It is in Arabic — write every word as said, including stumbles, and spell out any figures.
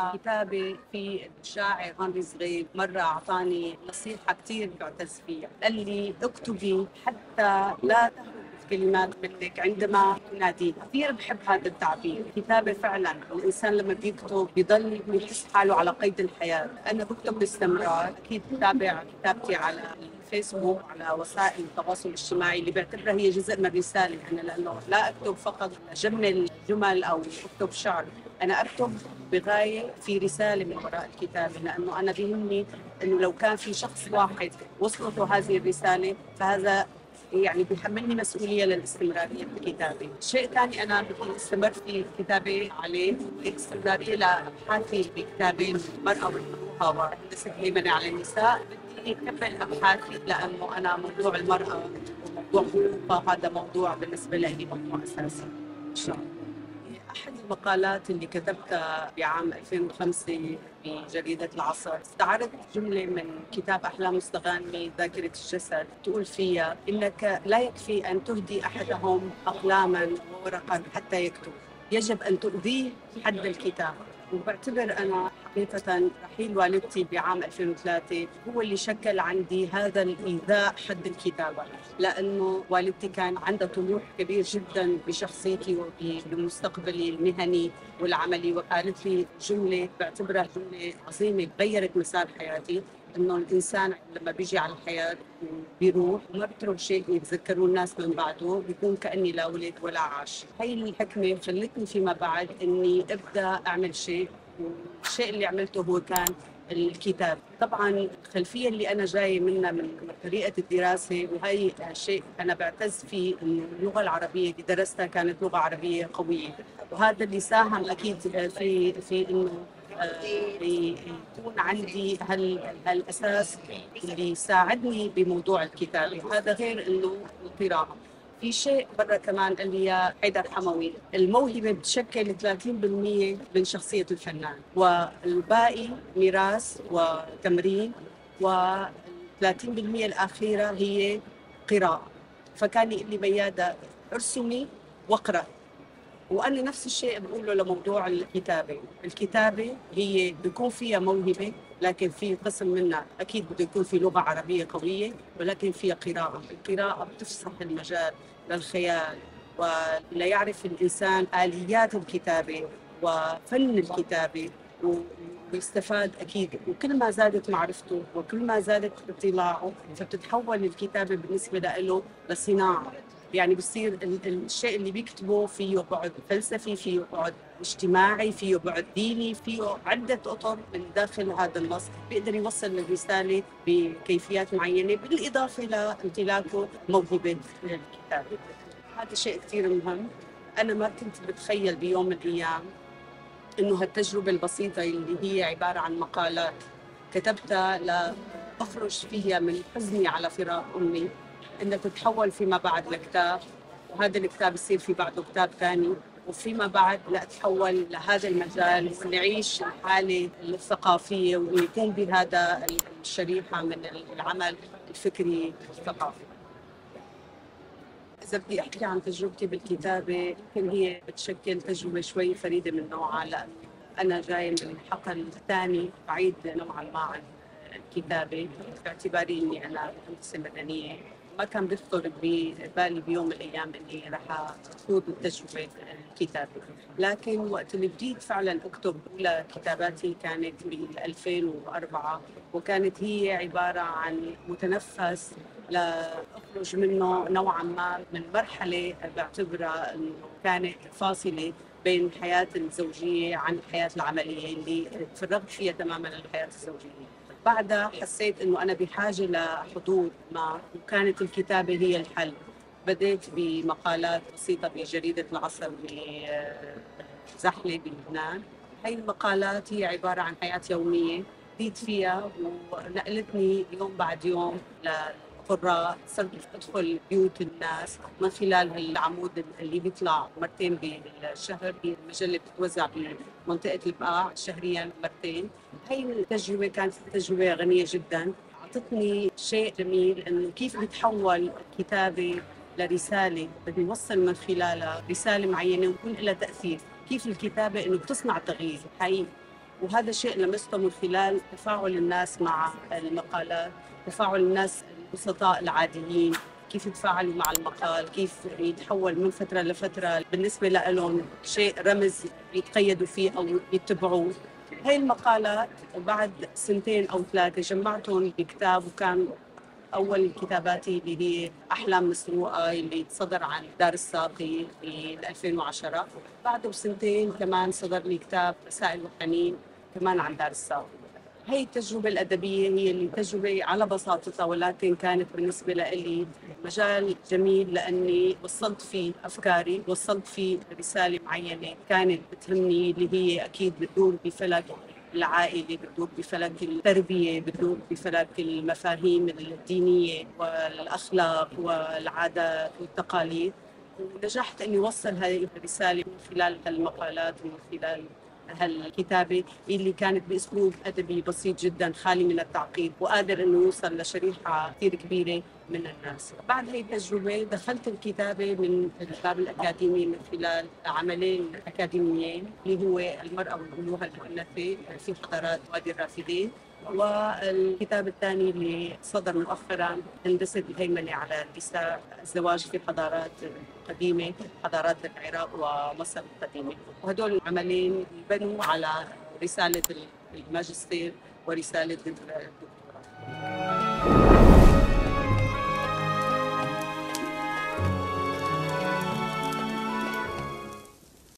كتابة في الشاعر هنري زغيب مرة أعطاني نصيحة كتير بعتز فيها، قال لي اكتبي حتى لا تهرب الكلمات منك عندما تناديها. كثير بحب هذا التعبير. الكتابة فعلا الإنسان لما بيكتب بيضل يحس حاله على قيد الحياة. أنا بكتب باستمرار، أكيد بتابع كتابتي على الفيسبوك على وسائل التواصل الاجتماعي اللي بعتبرها هي جزء من الرسالة. أنا لأنه لا أكتب فقط جمل جمل أو أكتب شعر، أنا أكتب بغاية في رسالة من وراء الكتابة، لأنه أنا بيهمني أنه لو كان في شخص واحد وصلته هذه الرسالة فهذا يعني بيحملني مسؤولية للاستمرارية في الكتابة. شيء ثاني أنا بدي استمر في الكتابة عليه استمرارية لأبحاثي بكتابين المرأة والمروءة وهندسة الهيمنة على النساء. بدي أكمل أبحاثي لأنه أنا موضوع المرأة وموضوع الحقوق هذا موضوع بالنسبة لي موضوع أساسي إن شاء الله. أحد المقالات اللي كتبتها بعام ألفين وخمسة بجريدة العصر استعرضت جملة من كتاب أحلام مستغانمي ذاكرة الجسد، تقول فيها إنك لا يكفي أن تهدي أحدهم أقلاما وورقا حتى يكتب، يجب أن تؤذيه حد الكتابة. وبعتبر أنا حقيقة رحيل والدتي بعام ألفين وثلاثة هو اللي شكل عندي هذا الإيذاء حد الكتابة، لأنه والدتي كان عندها طموح كبير جدا بشخصيتي وبمستقبلي المهني والعملي، وقالت لي جملة بعتبرها جملة عظيمة غيرت مسار حياتي، إنه الإنسان لما بيجي على الحياة بيروح وما بترك شيء يتذكروه الناس من بعده، بيكون كأني لا ولد ولا عاش. هاي الحكمة خلتني فيما بعد إني أبدأ أعمل شيء، والشيء اللي عملته هو كان الكتاب. طبعا الخلفية اللي أنا جاي منها من طريقة الدراسة، وهي شيء أنا بعتز فيه، إنه اللغة العربية اللي درستها كانت لغة عربية قوية، وهذا اللي ساهم أكيد في في إنه يكون عندي هالأساس اللي يساعدني بموضوع الكتابة. هذا غير إنه القراءة. في شيء برا كمان اللي هي حيدر حموي، الموهبة بتشكل ثلاثين بالمئة من شخصية الفنان والباقي ميراث وتمرين، و30% الأخيرة هي قراءة. فكان يقول لي ميادة ارسمي واقرأ، وأنا نفس الشيء بقوله لموضوع الكتابة. الكتابة هي بيكون فيها موهبة، لكن في قسم منها أكيد بده يكون في لغة عربية قوية، ولكن فيها قراءة. القراءة بتفسح المجال للخيال، ولا يعرف الإنسان آليات الكتابة وفن الكتابة ويستفاد أكيد. وكل ما زادت معرفته وكل ما زادت اطلاعه فبتتحول الكتابة بالنسبة له لصناعة. يعني بصير الشيء اللي بيكتبه فيه بعد فلسفي، فيه بعد اجتماعي، فيه بعد ديني، فيه عدة أطر من داخل هذا النص بيقدر يوصل الرسالة بكيفيات معينة، بالإضافة لامتلاكه موهبة الكتابة. هذا شيء كثير مهم. أنا ما كنت بتخيل بيوم من الأيام إنه هالتجربة البسيطة اللي هي عبارة عن مقالات كتبتها لأخرج فيها من حزني على فراق أمي، إنها تتحول فيما بعد لكتاب، وهذا الكتاب يصير في بعده كتاب ثاني، وفيما بعد لا أتحول لهذا المجال ونعيش الحالة الثقافية ويكون بهذا الشريحة من العمل الفكري الثقافي. إذا بدي أحكي عن تجربتي بالكتابة، يمكن هي بتشكل تجربة شوي فريدة من نوعها، لأن أنا جاي من الحقل الثاني بعيد نوعا ما عن الكتابة، باعتباري إني أنا مهندسة مدنية. ما كان بيخطر ببالي بيوم من الأيام إني رح أخوض تجربة الكتابة، لكن وقت اللي بديت فعلا أكتب أولى كتاباتي كانت بال ألفين وأربعة، وكانت هي عبارة عن متنفس لأخرج منه نوعا ما من مرحلة بعتبرها إنه كانت فاصلة بين الحياة الزوجية عن الحياة العملية اللي تفرغت فيها تماما للحياة الزوجية. بعدها حسيت إنه أنا بحاجة لحضور ما، وكانت الكتابة هي الحل. بديت بمقالات بسيطة بجريدة العصر بزحلة بلبنان. هاي المقالات هي عبارة عن حياة يومية بديت فيها ونقلتني يوم بعد يوم للقراء. صرت أدخل بيوت الناس من خلال هالعمود اللي بيطلع مرتين بالشهر، المجلة بتتوزع بمنطقة البقاع شهريا مرتين. هاي التجربة كانت تجربة غنية جدا، أعطتني شيء جميل إنه كيف بتحول الكتابة لرسالة بدي نوصل من خلالها رسالة معينة ويكون لها تأثير. كيف الكتابة إنه بتصنع تغيير حقيقي. وهذا شيء لمسته من خلال تفاعل الناس مع المقالات، تفاعل الناس البسطاء العاديين، كيف يتفاعلوا مع المقال، كيف يتحول من فترة لفترة بالنسبة لهم شيء رمز يتقيدوا فيه أو يتبعوه. هاي المقالات بعد سنتين أو ثلاثة جمعتهم بكتاب، وكان أول كتاباتي اللي هي أحلام مسروقة اللي صدر عن دار الساقي في ألفين وعشرة. بعده بسنتين كمان صدر لي كتاب رسائل وحنين كمان عن دار الساقي. هي التجربة الأدبية هي اللي تجربة على بساطتها، ولكن كانت بالنسبة لي مجال جميل لأني وصلت فيه أفكاري، وصلت فيه رسالة معينة كانت بتهمني، اللي هي أكيد بتدور بفلك العائلة، بتدور بفلك التربية، بتدور بفلك المفاهيم الدينية والأخلاق والعادات والتقاليد. ونجحت أني أوصل هذه الرسالة من خلال المقالات ومن خلال هالكتابة اللي كانت بأسلوب أدبي بسيط جدا خالي من التعقيد، وقادر أنه يوصل لشريحة كثير كبيرة من الناس. بعد هي التجربة دخلت الكتابة من الباب الأكاديمي من خلال عملين أكاديميين، اللي هو المرأة والألوهة المؤنثة في حضارات وادي الرافدين، والكتاب الثاني اللي صدر مؤخرا هندسة الهيمنة على النساء، الزواج في حضارات قديمة، حضارات العراق ومصر القديمة. وهدول العملين بنوا على رسالة الماجستير ورسالة الدكتوراه.